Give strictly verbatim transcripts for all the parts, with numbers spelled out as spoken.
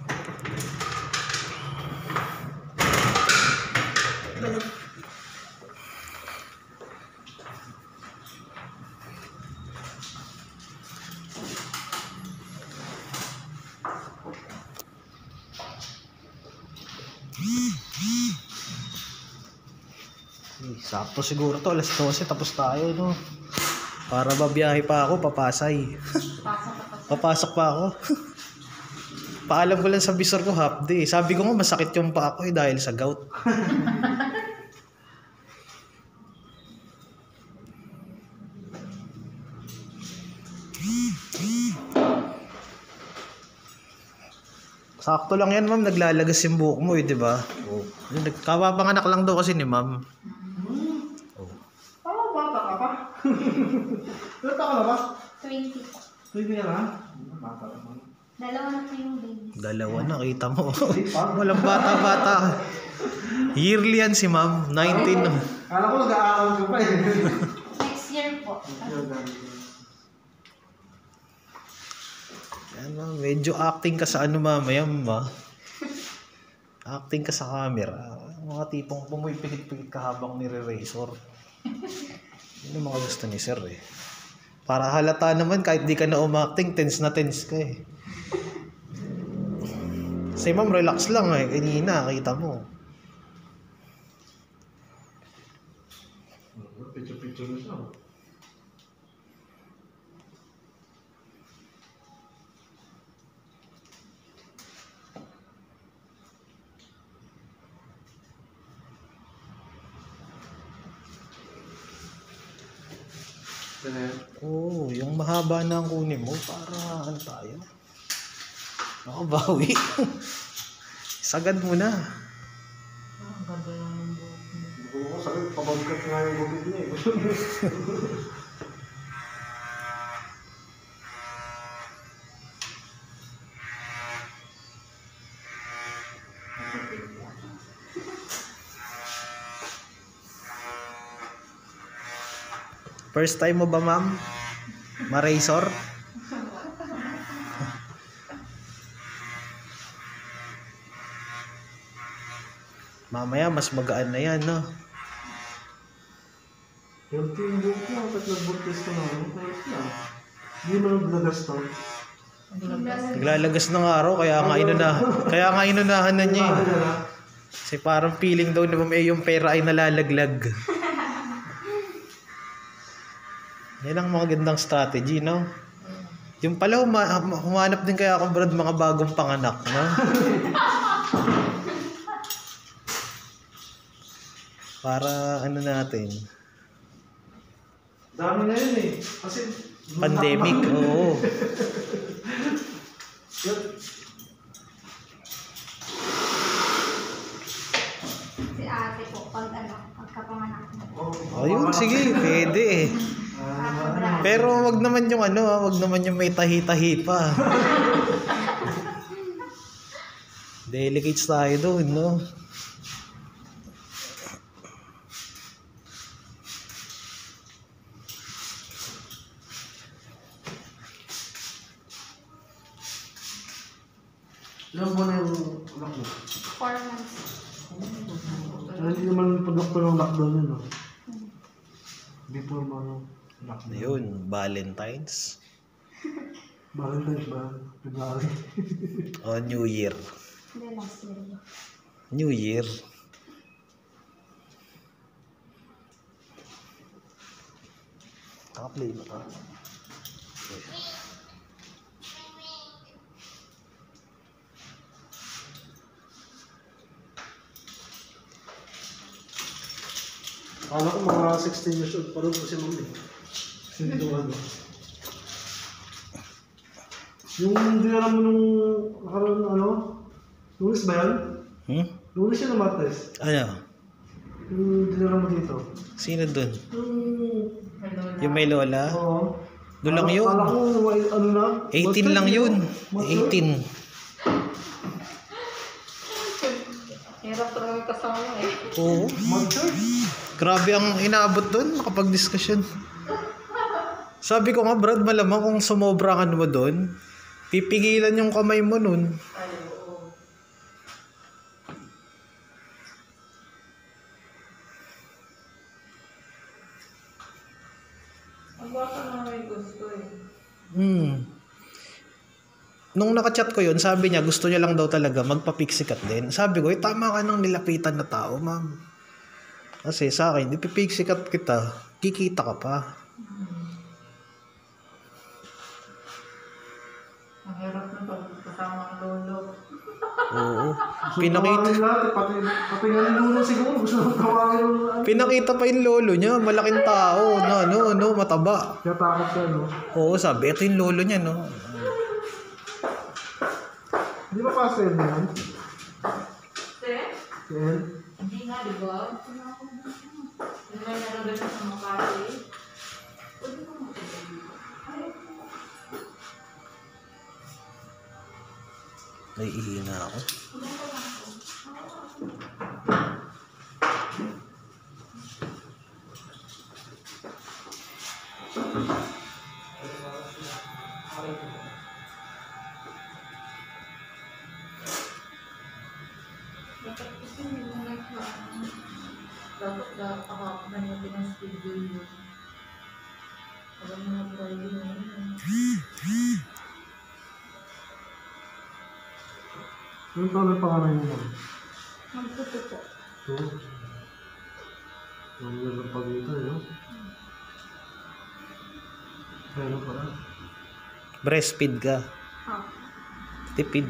Sakto siguro to, alas dose tapos tayo, no? Para babiyahe pa ako, papasay. Papasok pa ako. Paalam ko lang sa bisor ko half day. Sabi ko nga masakit yung paa ko eh dahil sa gout. Sakto lang yan, ma'am. Naglalagas yung buhok mo eh, di ba? Oh. Kapapanganak lang daw kasi ni ma'am. Ilan taon ka na ba? twenty. twenty na lang? Bata naman. Dalawa na po yung baby. Dalawa na, kita mo. Walang bata-bata. Yearly yan si ma'am. nineteen. Kala ko nag-aaral ko pa eh. Next year po. Yan ma'am, medyo acting ka sa ano mamaya ma. Acting ka sa camera. Mga tipong pumipikit-pikit ka habang nire-razor. Yun ang mga gusto ni sir eh. Para halata naman kahit di ka na umacting, tense na tense ka eh. Say ma'am, relax lang eh. Kanina, kita mo. Picture-picture na siya. Oo, oh, yung mahaba na ang kunin mo para ano tayo. Nakabawi. Sagad mo na. Ang ganda lang ng buhok mo. Buko ko sakit, pabagkat nga yung bukid niya eh. First time mo ba ma'am? Ma-razor? Mamaya mas magaan na yan, no? Healthy yung buhok niya, kapag nag-burtist ko naman, healthy lang. Hindi mo naglagas to. Naglalagas ng araw, kaya nga inuna, kaya nga inunahan na niya eh. Kasi parang feeling daw na may yung pera ay nalalaglag. Yan ang mga gandang strategy, no? Yung pala, huma humanap din kaya ako, Brad, mga bagong panganak, no? Para ano natin? Dami na yun eh. Kasi pandemic, oo. Si ate po, pag ano, pagkapanganak mo. Ayun, sige, pwede eh. Pero wag naman yung ano, wag naman yung may tahi-tahi pa. Delicates tayo doon, no? Ilang buwan na yung anak mo? Four months. Hindi naman pag-doktor ng lockdown yun, no? Before mo, no? Lockdown. Ayun, Valentine's. Valentine's ba? February. O, New Year. Hindi, last year. New Year. Naka-play mo ka. Akala ko mga sixteen years old, parang ko si mami. Hindi ko ano. Yung dinala mo nung nakaroon ng ano? Lunes ba yan? Hmm? Lunes yun na Martes. Ano? Yung dinala mo dito. Sino dun? Yung... Yung may lola? Oo. Doon lang yun. Akala ko ano na? eighteen lang yun. eighteen. Hirap talaga kasama eh. Oo. Mature? Grabe ang inaabot doon, makapag-discussion. Sabi ko nga, Brad, malamang kung sumobra ka mo doon, pipigilan yung kamay mo nun. nung nakachat ko yun, sabi niya, gusto niya lang daw talaga magpa-Pixiecut din. Sabi ko, eh, tama ka ng nilapitan na tao, ma'am. Kasi sa akin, ipipixiecut kita, kikita ka pa. Ang hirap na pag kasama ang lolo. Oo. So, Pinakita, tawagin natin, pati, pati nga ni Lolo siguro, gusto nang tawagin yung ano. pinakita pa yung lolo niya, malaking tao, no, no, no, mataba. Kaya takot siya, no? Oo, sabi, ito yung lolo niya, no. Di ba pa sa'yo na yan? Sir? Si El? Hindi nga, di ba? Hindi may nalagay sa mukha eh. Pwede mo Naiihina ako. Dapat na ako na yung pinag-schedule yun. Alam mo na Friday na yun. Yung taon ang pangalan niyo, ma'am? Magtuto po. Ito. Ang ganda ng pagkita, eh, no? Kaya na pala. Breastfeed ka. Ah. Tipid.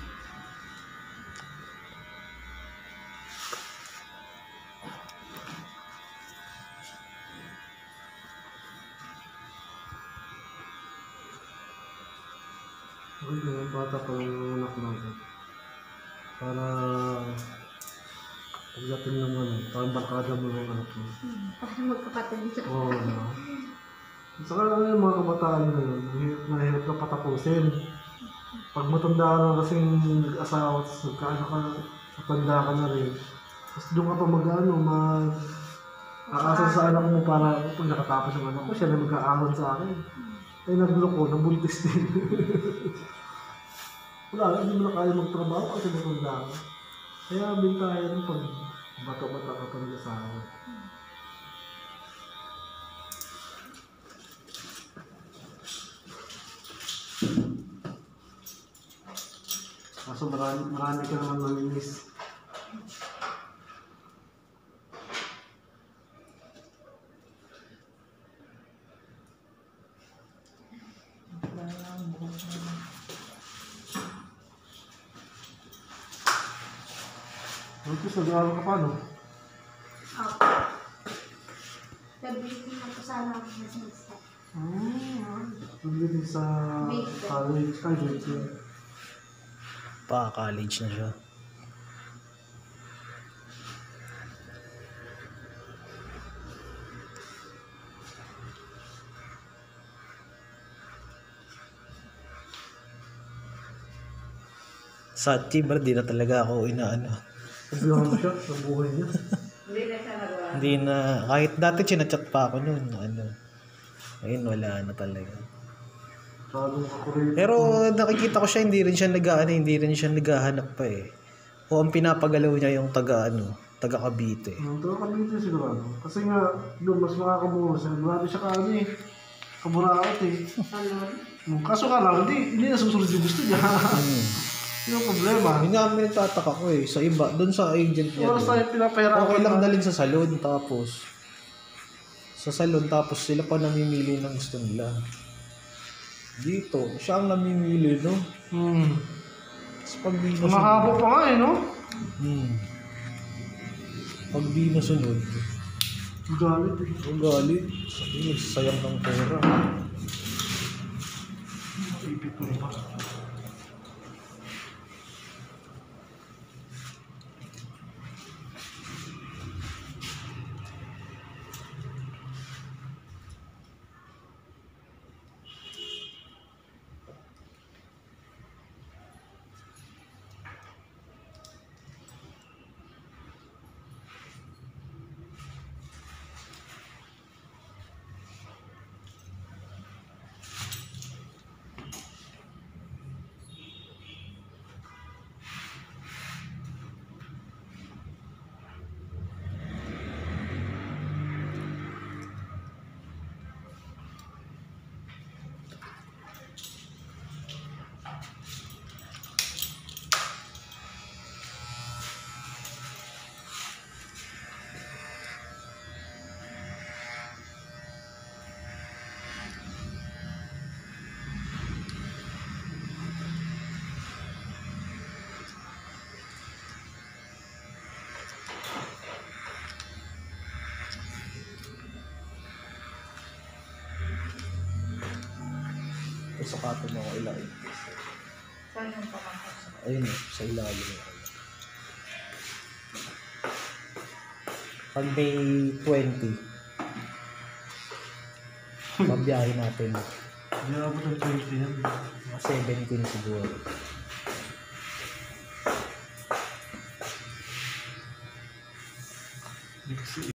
Bakit na yung bata pa ng anak natin? Para pagdating ng ano, parang barkada mo ng anak mo. Hmm. Para magkapatid na. Oo, no? At saka ano yung mga kabataan ngayon, mahirap na hirap na patapusin. Pag matanda ka na kasing nag-asawa, tapos nagkaano ka, matanda ka na rin. Tapos doon ka pa mag-ano, mag... aasal sa anak mo para pag nakatapos yung anak ko, siya na mag-aahon sa akin. Ay nagloko, nabuntis din. Wala, hindi mo na kaya magtrabaho kasi matanda ka. Kaya bintaya rin pag bata-bata ka pa nag-asawa. Kaso marami, marami ka naman mamimiss. Tapos nag-aaral ka pa, no? Opo. Nag-breaking na po sana ako na semester. Hmm. Nag-breaking sa Grade college. Ay, grade two. Pa, college na siya. Sa Chibar, di na talaga ako inaano. Sabihan mo siya sa buhay niya. Hindi na siya nagawa. Hindi na, kahit dati chinachat pa ako noon, ano. Ayun, wala na talaga. Masyadong kakulit. Pero nakikita ko siya, hindi rin siya nag-ano, hindi rin siya naghahanap pa eh. O ang pinapagalaw niya yung taga ano, taga Cavite. Ang taga Cavite sigurado. Kasi nga, doon mas makakabuo siya. Grabe siya ka ano eh. Kaburaot eh. Salon. Hmm, Kaso ka lang, hindi, hindi nasusunod yung gusto niya. Hmm. Yun ang problema. Yun nga ang nagtataka ko eh, sa iba, doon sa agent niya. Oras doon. tayo pinapahirapan. Okay lang na- dalhin sa salon, tapos sa salon, tapos sila pa namimili ng gusto nila. Dito, siya ang namimili, no? Hmm. Tapos pag di nasunod, Mahaba pa nga eh, no? hmm. Pag di nasunod, Galit eh. ang galit, sabi, nagsasayang ng pera. Ipit ko rin pa. patong ako ilalim. Saan yung pamakas? Ayun eh, sa ilalim. Pag may twenty, pabiyahin natin. Hindi ako ng twenty yan. Mga seventeen siguro. Mixi.